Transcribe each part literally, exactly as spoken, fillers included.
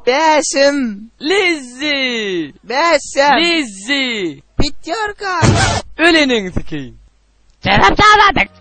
Besim. Lizzy. Besim. Lizzy. Pityorka. Ölenin sikeyim. Cerap dağladık.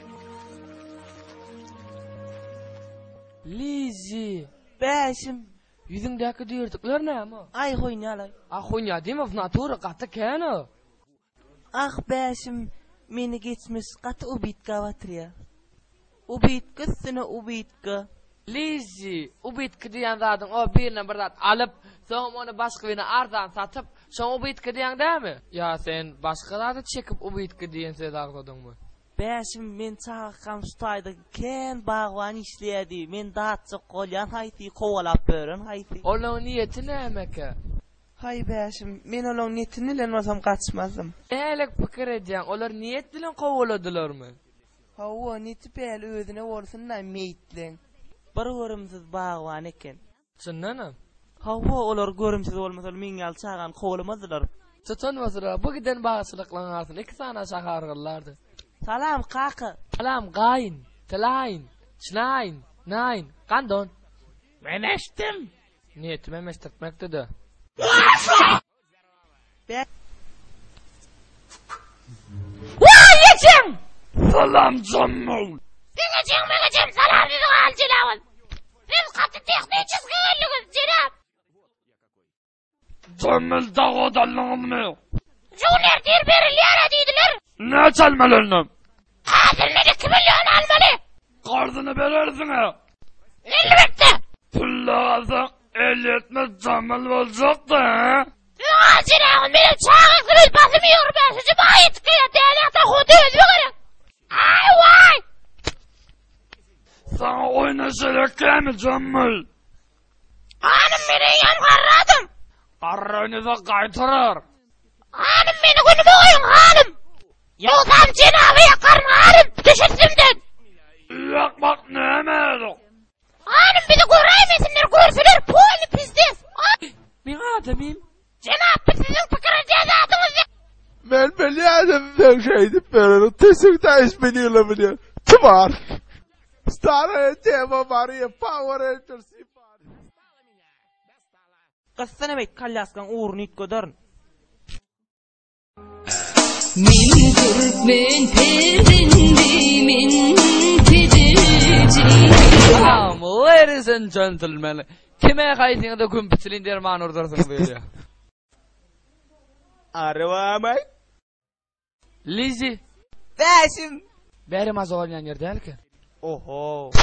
Lizzy. Besim. Yüzündeki diyorduklar ne ama? Ay hoynalay. Ah honya değil mi? Fnatura katı kene. Ah besim. Meni geçmiş katı ubitka vatırya. Ubitka sene ubitka. Lizzy. O bitki diyen zadın o birine bir zat alıp sonra onu başka birine arzan satıp sonra o bitki diyen değil mi? Ya sen başkalarda çekip o bitki diyen söz ağladın mı? Besim men çağıqam stayda ken bağwan işleydi. Men daatçı qolyan hayti qovalap börün hayti. Onun niyeti ne emeke? Hay besim men olon netini len olsam qaçmazdım. Elek fikir edeceksin. Onlar niyet bilen kovaladılar mı? Hawa neti pel özüne olsun da meytlen. Bir görümsiz bağwan eken. Sınana. Hawa olar görümsiz olmasa men gal çağan qovalamazlar. Sıtan vasıra bu giden bağışlıklansın. İki tane şahargıllardı. Salam kaka. Salam gayin, telayin, şnayin, nayin, kandon. Meneştim. Niyetime meştirtmekte de. Vay yecim. Salam canım. Dingecim megecim salam dedi alcılavın. Siz katı tekniği çizgilerliğiniz Cerap. Cemil dağı dalınız mı? Junior dir beril yara deydiler. Ne çalmalarını? Hazır ne iki milyon almalı. Karzını verirsin ha. Elbette. Pul lazım. El etmez Cemil olacaktı ha. Alcılavın benim çağırsınız basmıyor ben. Sizi bayit kıya değerlikte kutu özü kırın. Ay vay. Sana oynaşarak gelme Cemil. Hanım beni yan karradım. Karrını da kaytarır. Hanım beni günüme koyun hanım. Yoksam cenabı yakarım hanım. Düşürsümden. Yakmak ne emedik? Hanım bizi göreymesinler görsünler. Poli pistes. Ben adamım. Cenab-ı sizin fikir cezadınız ya. Ben biliyorum ben şeydi böyle teşekkür iş biliyorum biliyor. Tımar. Star tema Maria Power Rangers. Qissana bek kallaskan uğrunu it gödörün. Min Türkmen perdindi min pidirci. Ladies and gentlemen, kime kaydını da kumpitilin derman oradarsın böyle. Arvamay. Lizzy, Besim. berim az oynayan yer değil ki. Oho.